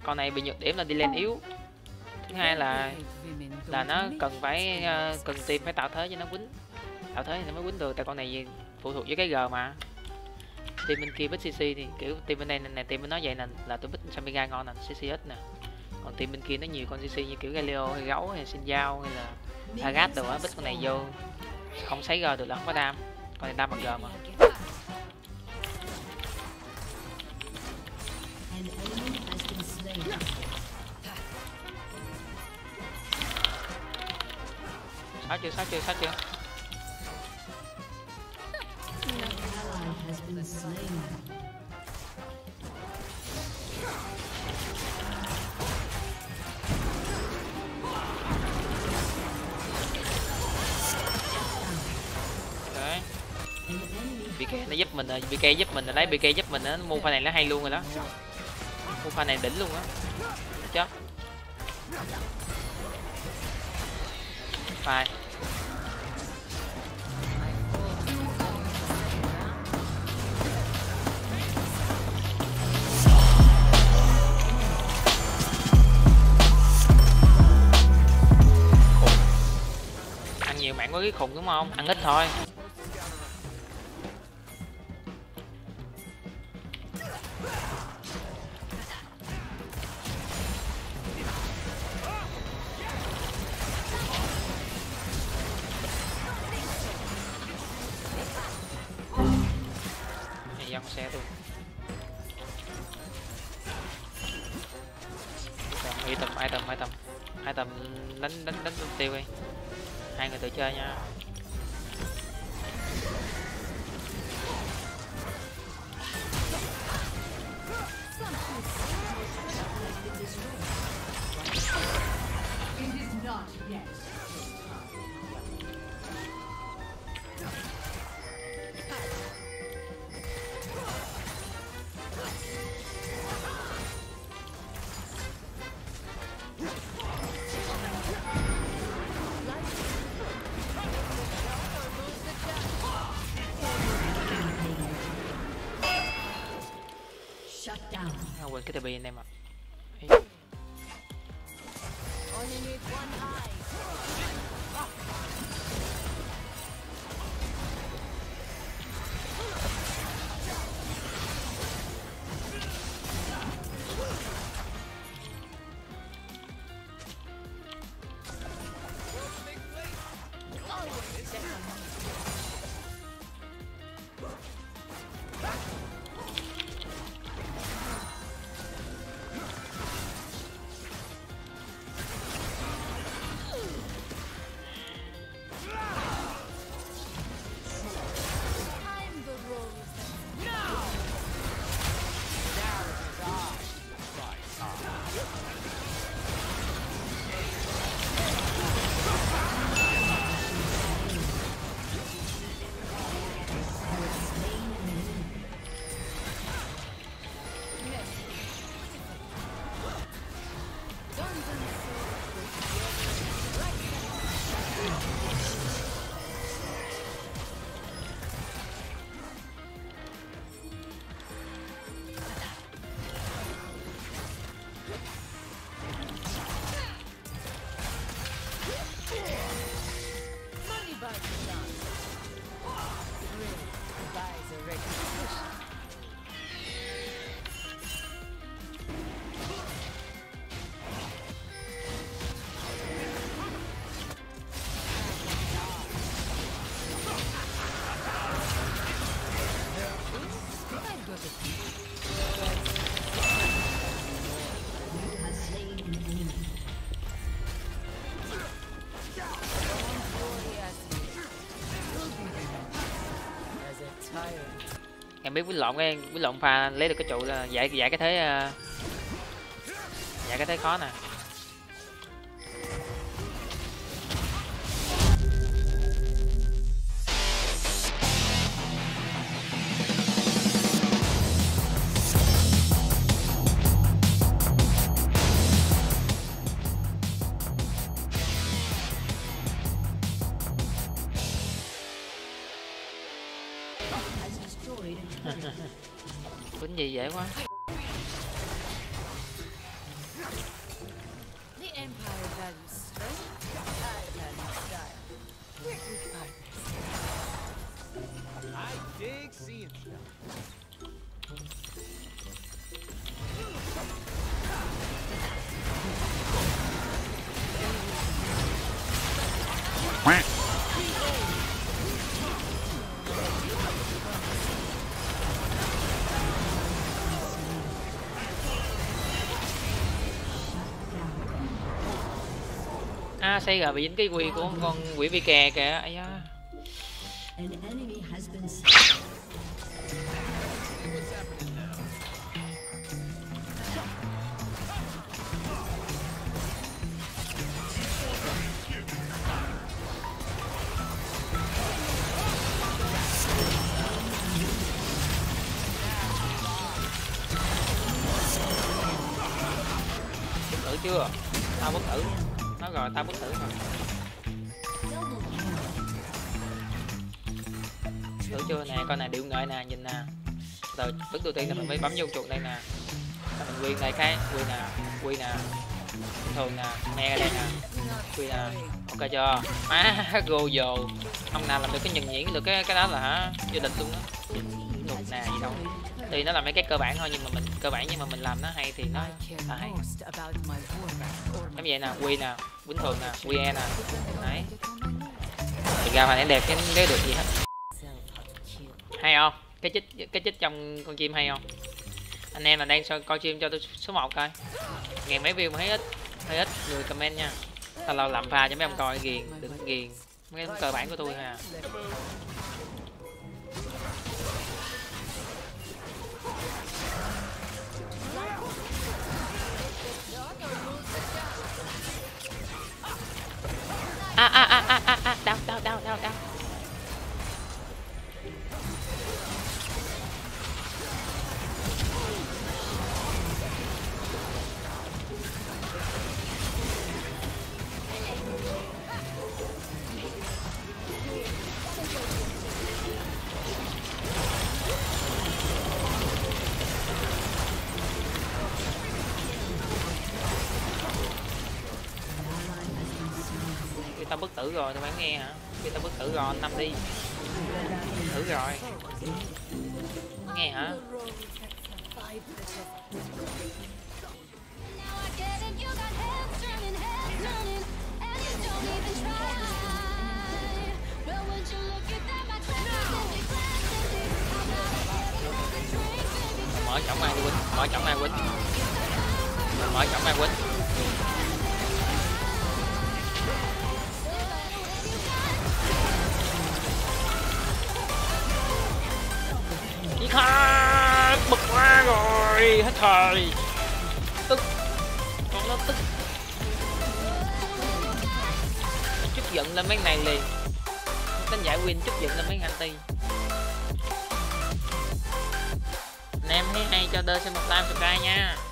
con này bị nhược điểm là đi lên yếu. Thứ hai là nó cần team phải tạo thế cho nó quýnh, tạo thế thì nó mới quýnh được, tại con này phụ thuộc với cái G mà. Team bên kia bích CC thì kiểu team bên đây này team bên nó vậy là tôi bích Samira ngon nè, CC ít nè. Còn team bên kia nó nhiều con CC như kiểu Galio hay gấu hay Xin Giao hay là Agat đồ á, bích con này vô không sấy G được là không có đam, con này đam bằng G mà. Sao chưa? Đấy. BK nó giúp mình rồi, BK giúp mình rồi, lấy BK giúp mình á, mua pha này nó hay luôn rồi đó. Mua pha này đỉnh luôn á. Chết. Phải. Ăn nhiều mạng có cái khùng đúng không? Ăn ít thôi. Dân xe luôn. Item đánh tiêu đi. Hai người tự chơi nha. Quên cái TB anh em ạ. Em biết quýnh lộn pha lấy được cái trụ là giải cái thế khó nè. Quýnh gì dễ quá. Sega bị dính cái quy của con quỷ bi kè kìa. Ai da. Tử chưa? Tao bất tử. Nói rồi, tao bất tử rồi. Tử chưa nè, con này điệu ngợi nè, nhìn nè. Rồi bước đầu tiên là mình mới bấm vô chuột đây nè. Rồi mình quyền này cái, quy nè. Thường nè, me đây nè. Quy nè. Ok chưa? Go dồ. Ông nào làm được cái nhận nhiễn được cái đó là hả? Vô địch luôn á. Nụt nè gì đâu. Thì nó là mấy cái cơ bản thôi, nhưng mà mình cơ bản nhưng mà mình làm nó hay thì nó là hay. Giống vậy nè, quy nè, bình thường nè, QE nè. Đấy. Thì ra phải đẹp cái được gì hết. Hay không? Cái chích trong con chim hay không? Anh em là đang coi chim cho tôi số 1 coi. Ngàn mấy view mà hơi ít người comment nha. Tao lâu làm pha cho mấy ông coi ghiền, đừng ghiền. Mấy cái cơ bản của tôi thôi à. Đau. Tao bất tử rồi, tao phải nghe hả? Khi tao bất tử rồi, anh Năm đi. Thử rồi. Nghe hả? Mở trọng ai đi Quýnh, mở trọng ai Quýnh. Mở trọng ai Quýnh. Bực quá rồi, hết thời. Tức. Con nó tức. Chút giận lên mấy này liền. Đánh giải win chút giận lên mấy anti. Anh em thấy hay cho đơ xem một like subscribe nha.